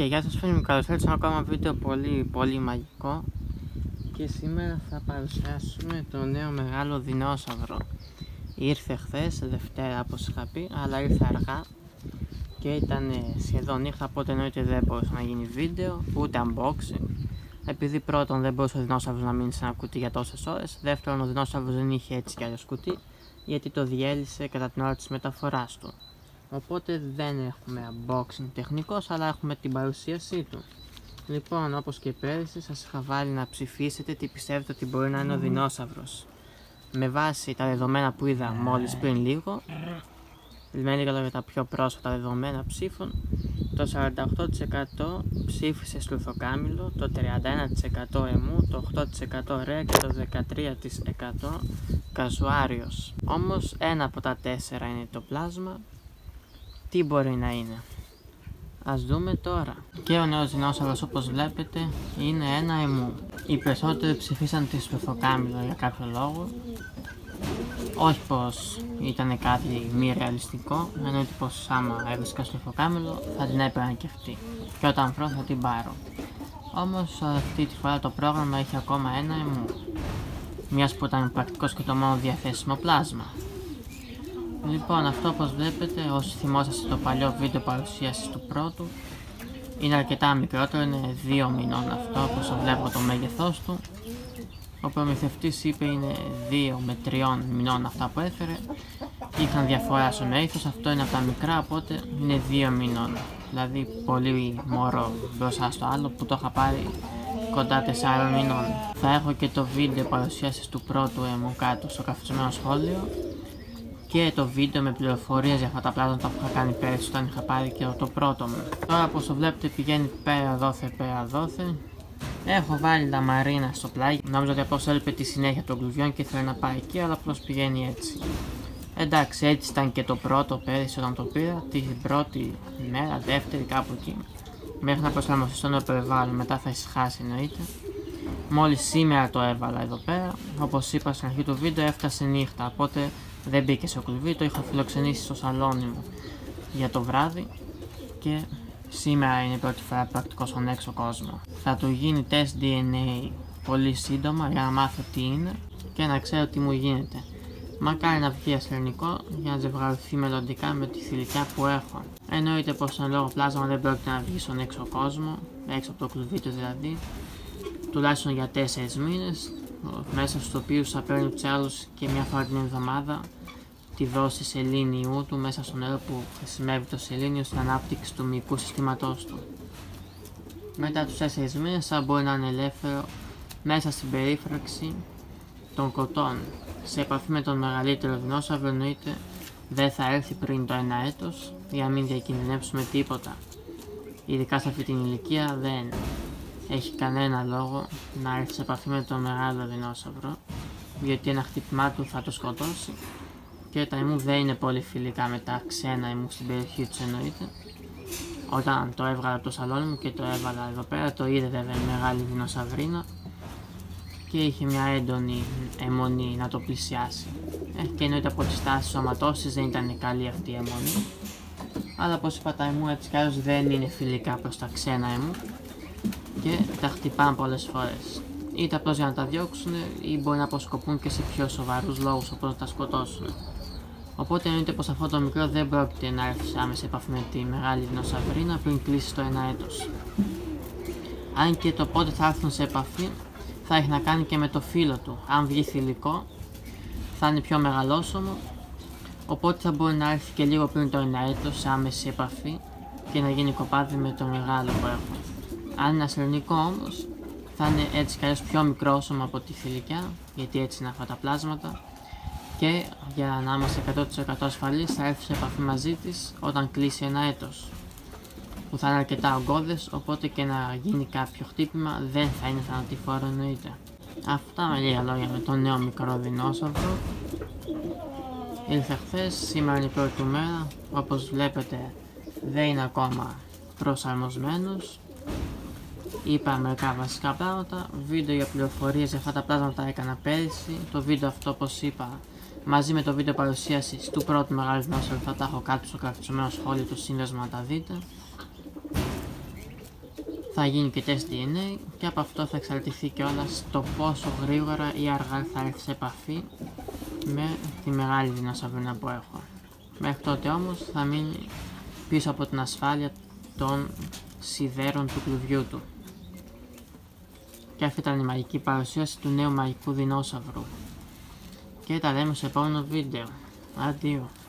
Και γεια σας φίλοι μου, καλώς ήρθατε σε ένα ακόμα βίντεο πολύ μαγικό. Και σήμερα θα παρουσιάσουμε το νέο μεγάλο δεινόσαυρο. Ήρθε χθες, Δευτέρα όπως είχα πει, αλλά ήρθε αργά και ήταν σχεδόν νύχτα, οπότε εννοείται δεν μπορούσε να γίνει βίντεο, ούτε unboxing. Επειδή πρώτον δεν μπορούσε ο δεινόσαυρος να μείνει σε ένα κουτί για τόσες ώρες, δεύτερον ο δεινόσαυρος δεν είχε έτσι κι αλλιώς κουτί, γιατί το διέλυσε κατά την ώρα της μεταφοράς του. Οπότε δεν έχουμε unboxing τεχνικός, αλλά έχουμε την παρουσίασή του. Λοιπόν, όπως και πέρυσι, σας είχα βάλει να ψηφίσετε τι πιστεύετε ότι μπορεί να είναι ο δεινόσαυρος. Με βάση τα δεδομένα που είδα μόλις πριν λίγο, με λίγα λόγια τα πιο πρόσφατα δεδομένα ψήφων, το 48% ψήφισε σλουθοκάμιλο, το 31% εμού, το 8% ρε και το 13% καζουάριος. Όμως ένα από τα 4 είναι το πλάσμα. Τι μπορεί να είναι? Ας δούμε τώρα. Και ο νέος δεινόσαυρος, όπως βλέπετε, είναι ένα εμού. Οι περισσότεροι ψηφίσαν τη σλουθοκάμιλο για κάποιο λόγο. Όχι πως ήταν κάτι μη ρεαλιστικό, εννοείται πως άμα έβρισκα σλουθοκάμιλο θα την έπαιρνα και αυτή. Και όταν βρω θα την πάρω. Όμως αυτή τη φορά το πρόγραμμα έχει ακόμα ένα εμού. Μιας που ήταν πρακτικός και το μόνο διαθέσιμο πλάσμα. Λοιπόν, αυτό όπως βλέπετε, όσοι θυμόσαστε το παλιό βίντεο παρουσίασης του πρώτου, είναι αρκετά μικρότερο, είναι 2 μηνών αυτό, όπως βλέπω το μέγεθός του. Ο προμηθευτής είπε είναι 2 με 3 μηνών αυτά που έφερε. Είχαν διαφορά στο μέγεθος, αυτό είναι από τα μικρά, οπότε είναι 2 μηνών. Δηλαδή πολύ μωρό μπροστά στο άλλο που το είχα πάρει κοντά 4 μηνών. Θα έχω και το βίντεο παρουσίασης του πρώτου εμού κάτω στο καφετσωμένο σχόλιο. Και το βίντεο με πληροφορίες για αυτά τα πλάσματα που είχα κάνει πέρυσι όταν είχα πάρει και το πρώτο μου. Τώρα όπως το βλέπετε πηγαίνει πέρα δόθε. Έχω βάλει λαμαρίνα στο πλάγι. Νόμιζα ότι απλώς έλειπε τη συνέχεια των κλουβιών και ήθελε να πάει εκεί, αλλά απλώς πηγαίνει έτσι. Εντάξει, έτσι ήταν και το πρώτο πέρυσι όταν το πήρα, την πρώτη μέρα, δεύτερη κάπου εκεί. Μέχρι να προσαρμοστεί στο νέο περιβάλλον, μετά θα ησυχάσει εννοείται. Μόλις σήμερα το έβαλα εδώ πέρα, όπως είπα στην αρχή του βίντεο έφτασε νύχτα, οπότε δεν μπήκε σε κλουβί, το είχα φιλοξενήσει στο σαλόνι μου για το βράδυ και σήμερα είναι η πρώτη φορά πρακτικό στον έξω κόσμο. Θα του γίνει τεστ DNA πολύ σύντομα για να μάθω τι είναι και να ξέρω τι μου γίνεται. Μακάρι να βγει ασθενικό για να ζευγαρωθεί μελλοντικά με τη θηλυκιά που έχω. Εννοείται πως εν λόγω πλάσμα δεν πρόκειται να βγει στον έξω κόσμο, έξω από το κλουβί του δηλαδή, τουλάχιστον για 4 μήνες. Μέσα στους οποίους θα παίρνει τους άλλους και μια φορά την εβδομάδα τη δόση σελήνιου του μέσα στο νερό που χρησιμεύει το σελήνιο στην ανάπτυξη του μυϊκού συστήματός του. Μετά τους 4 μήνες θα μπορεί να είναι ελεύθερο μέσα στην περίφραξη των κοτών. Σε επαφή με τον μεγαλύτερο δεινόσαυρο εννοείται δεν θα έρθει πριν το 1 έτος για να μην διακινδυνεύσουμε τίποτα. Ειδικά σε αυτή την ηλικία δεν έχει κανένα λόγο να έρθει σε επαφή με τον μεγάλο δεινόσαυρο, γιατί ένα χτύπημά του θα το σκοτώσει και τα εμού δεν είναι πολύ φιλικά με τα ξένα εμού στην περιοχή τους εννοείται. Όταν το έβγαλα από το σαλόνι μου και το έβαλα εδώ πέρα, το είδε βέβαια η μεγάλη δεινοσαυρίνα και είχε μια έντονη αιμονή να το πλησιάσει. Και εννοείται από τις τάσεις σωματώσεις δεν ήταν καλή αυτή η αιμονή, αλλά όπως είπα τα εμού έτσι κι άλλως δεν είναι φιλικά προς τα ξένα εμού και τα χτυπάνε πολλές φορές. Είτε απλώς για να τα διώξουν ή μπορεί να αποσκοπούν και σε πιο σοβαρούς λόγους όπως να τα σκοτώσουν. Οπότε εννοείται πως αυτό το μικρό δεν πρόκειται να έρθει σε άμεση επαφή με τη μεγάλη δεινοσαυρίνα πριν κλείσει το 1 έτος. Αν και το πότε θα έρθουν σε επαφή θα έχει να κάνει και με το φύλο του. Αν βγει θηλυκό θα είναι πιο μεγαλόσωμο, οπότε θα μπορεί να έρθει και λίγο πριν το 1 έτος σε άμεση επαφή και να γίνει κοπάδι με το μεγάλο που έχω. Αν είναι ασθενικό όμως, θα είναι έτσι κι αλλιώς πιο μικρόσωμο από τη θηλυκιά, γιατί έτσι είναι αυτά τα πλάσματα και για να είμαστε 100% ασφαλείς θα έρθει σε επαφή μαζί της όταν κλείσει 1 έτος, που θα είναι αρκετά ογκώδες, οπότε και να γίνει κάποιο χτύπημα δεν θα είναι θανατηφόρο εννοείται. Αυτά με λίγα λόγια με τον νέο μικρό δεινόσαυρο. Ήρθε χθες, σήμερα είναι η πρώτη του μέρα, όπως βλέπετε δεν είναι ακόμα προσαρμοσμένος. Είπα μερικά βασικά πράγματα, βίντεο για πληροφορίες για αυτά τα πλάσματα έκανα πέρυσι. Το βίντεο αυτό όπως είπα μαζί με το βίντεο παρουσίασης του πρώτου μεγάλου δεινόσαυρου θα τα έχω κάτω στο κρατησμένο σχόλιο του σύνδεσμο να τα δείτε. θα γίνει και τεστ DNA και από αυτό θα εξαρτηθεί κιόλας το πόσο γρήγορα ή αργά θα έρθει σε επαφή με τη μεγάλη δεινόσαυρινα που έχω. Μέχρι τότε όμως θα μείνει πίσω από την ασφάλεια των σιδέρων του κλουβιού του. Και αυτή ήταν η μαγική παρουσίαση του νέου μαγικού δεινόσαυρου. Και τα λέμε στο επόμενο βίντεο. Αντίο.